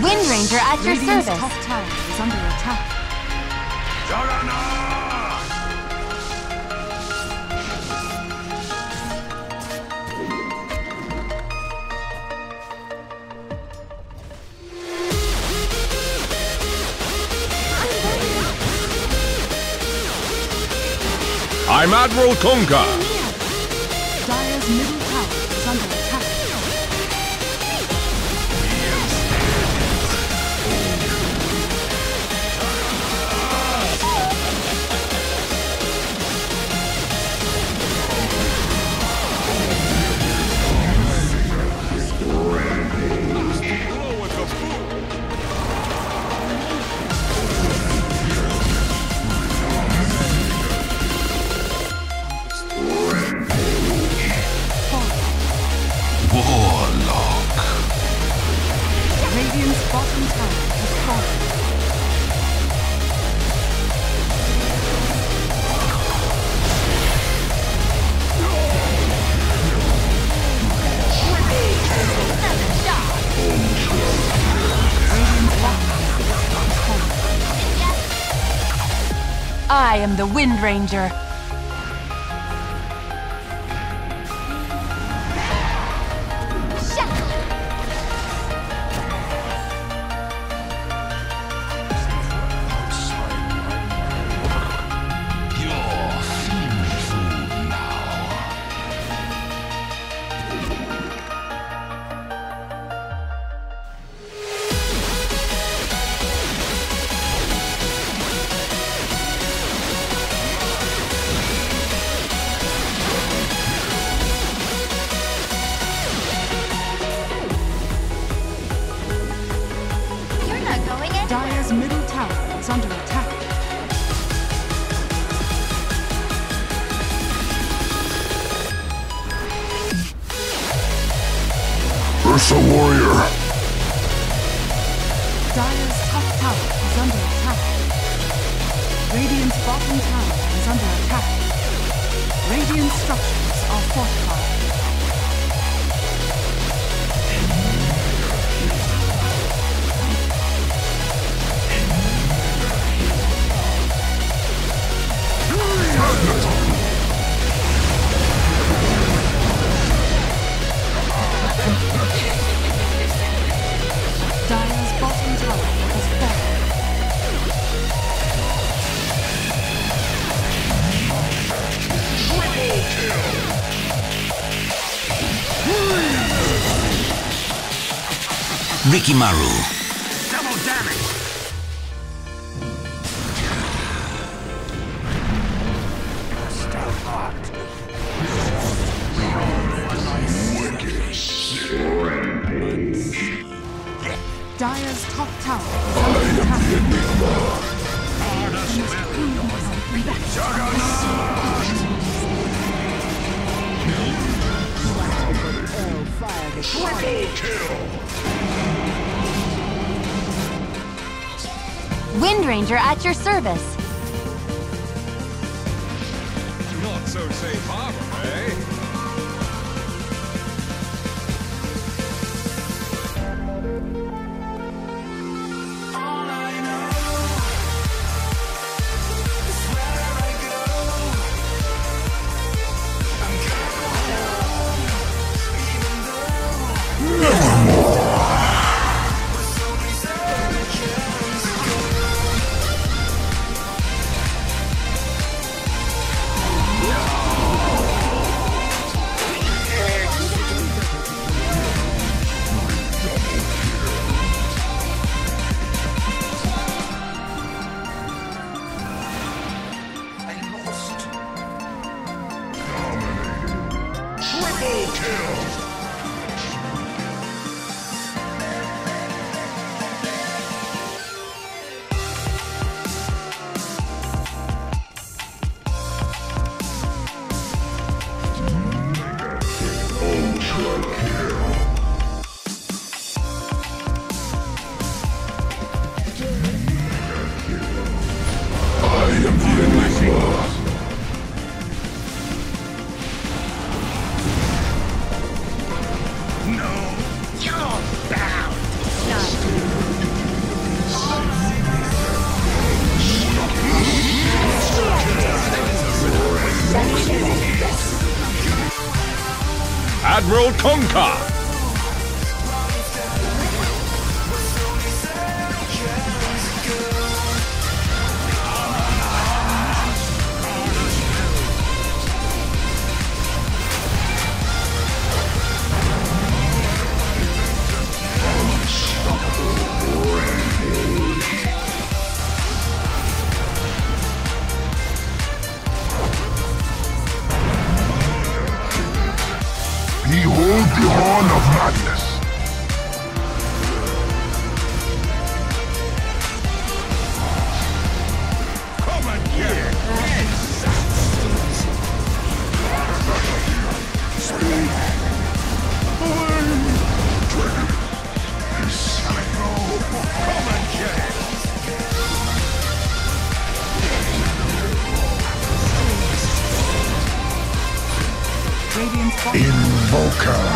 Wind Ranger at your Radiant's service. top tower is under attack. I'm Admiral Kunkka. Dire's middle tower is under attack. Radiant's bottom tower has fallen. Radiant's bottom tower has fallen. I am the Wind Ranger. Dire's middle tower is under attack. Ursa Warrior. Dire's top tower is under attack. Radiant's bottom tower is under attack. Radiant structures are fortified. Dire's bottom tower has fallen. Rikimaru. Double damage! Dire's top tower is under attack. Wind Ranger at your service. Not so safe harbor, eh? Admiral Kunkka. Behold the horn of madness! Come and get it. Come and get it. Radiant's bottom Invoker!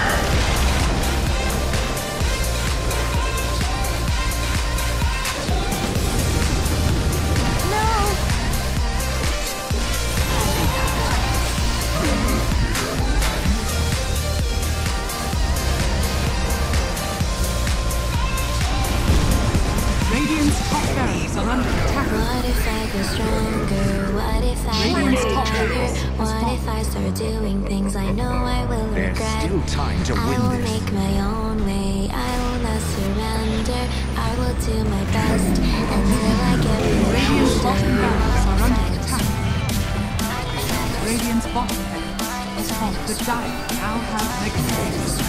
Radiant's top barracks are under attack. What if I go stronger? What if I Radiant's get top bigger? barracks has What fallen. if I start doing things I know I will regret? time to I will make my own way. I will not surrender. I will do my best until I get Radiant's bottom barracks are under rewarded. attack. Radiant's bottom barracks is fallen. The Giant now have Mega Boots.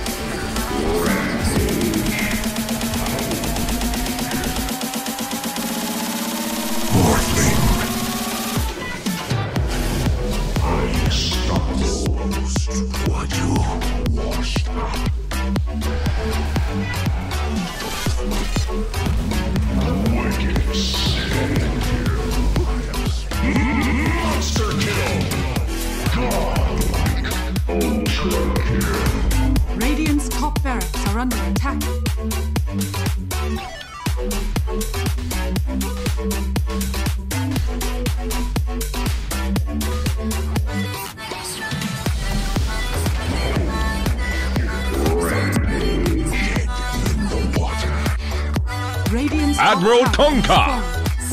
Radiant's top barracks are under attack. Radiant's top Admiral barracks Kunkka. fallen.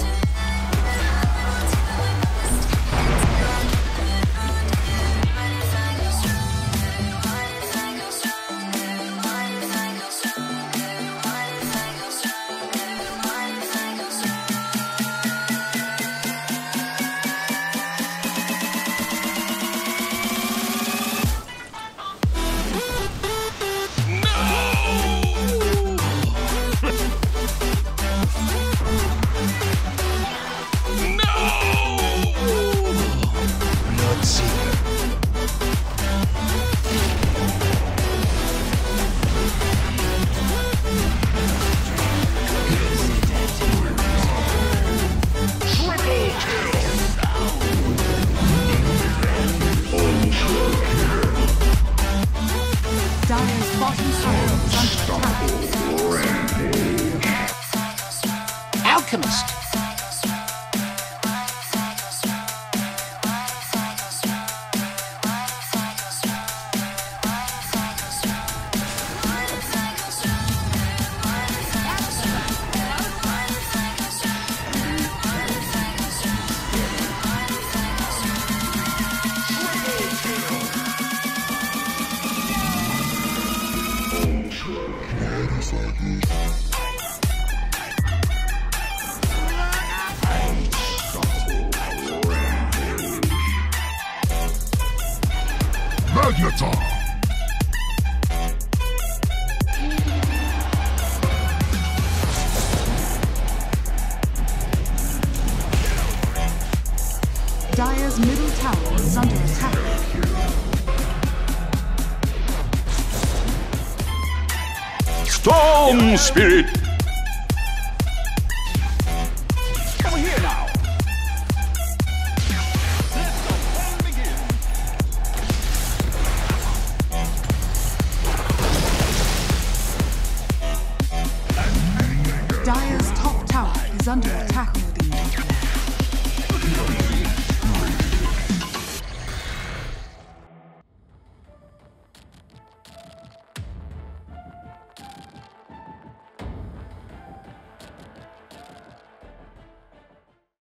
Dire's bottom tower is under attack. Alchemist! Magneton! Dire's middle tower is under attack. Storm Spirit. Come here now! Dire's top tower is under attack.